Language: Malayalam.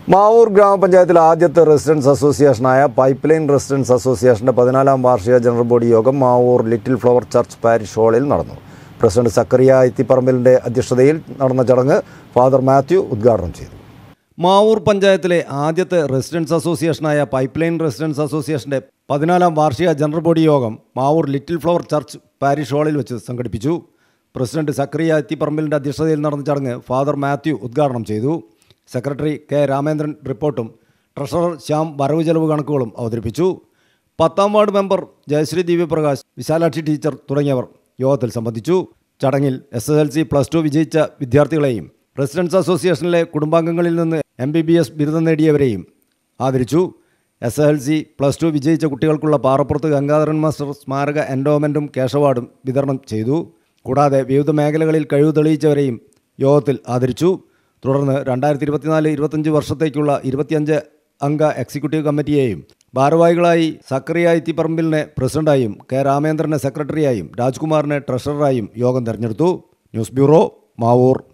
മാവൂർ ഗ്രാമപഞ്ചായത്തിലെ ആദ്യത്തെ റെസിഡൻസ് അസോസിയേഷനായ പൈപ്പ്ലൈൻ റെസിഡൻസ് അസോസിയേഷന്റെ 14ാം വാർഷിക ജനറൽ ബോഡി യോഗം Mavoor little flower church parish ഹാളിൽ നടന്നു. പ്രസിഡന്റ് സക്കറിയ ഇത്തിപ്പറമ്പിലിന്റെ അധ്യക്ഷതയിൽ നടന്ന ചടങ്ങ് ഫാദർ മാത്യു ഉദ്ഘാടനം ചെയ്തു. മാവൂർ പഞ്ചായത്തിലെ ആദ്യത്തെ റെസിഡൻസ് അസോസിയേഷനായ പൈപ്പ്ലൈൻ റെസിഡൻസ് അസോസിയേഷന്റെ 14ാം വാർഷിക ജനറൽ ബോഡി യോഗം Mavoor little flower church parish ഹാളിൽ വെച്ച് സംഘടിപ്പിച്ചു. പ്രസിഡന്റ് സക്കറിയ ഇത്തിപ്പറമ്പിലിന്റെ അധ്യക്ഷതയിൽ നടന്ന ചടങ്ങ് ഫാദർ മാത്യു ഉദ്ഘാടനം ചെയ്തു. സെക്രട്ടറി കെ രാമേന്ദ്രൻ റിപ്പോർട്ടും ട്രഷറർ ശ്യാം വരവ് ചെലവ് കണക്കുകളും അവതരിപ്പിച്ചു. 10ാം ward member Jayasree Divyaprakash, Vishalakshi teacher തുടങ്ങിയവർ യോഗത്തിൽ സംബന്ധിച്ചു. ചടങ്ങിൽ SSLC +2 വിജയിച്ച വിദ്യാർത്ഥികളെയും റെസിഡൻസ് അസോസിയേഷനിലെ കുടുംബാംഗങ്ങളിൽ നിന്ന് MBBS ബിരുദം നേടിയവരെയും ആദരിച്ചു. SSLC +2 വിജയിച്ച കുട്ടികൾക്കുള്ള പാറപ്പുറത്ത് ഗംഗാധരൻ മാസ്റ്റർ സ്മാരക എൻഡോമെൻറ്റും ക്യാഷ് അവാർഡും വിതരണം ചെയ്തു. കൂടാതെ വിവിധ മേഖലകളിൽ കഴിവ് തെളിയിച്ചവരെയും യോഗത്തിൽ ആദരിച്ചു. തുടർന്ന് 2024-25 വർഷത്തേക്കുള്ള 25 അംഗ എക്സിക്യൂട്ടീവ് കമ്മിറ്റിയെയും ഭാരവാഹികളായി സക്കറിയ ഇത്തിപ്പറമ്പിലിനെ പ്രസിഡന്റായും കെ രാമേന്ദ്രനെ സെക്രട്ടറിയായും രാജ്കുമാറിനെ ട്രഷററായും യോഗം തെരഞ്ഞെടുത്തു. News bureau, Mavoor.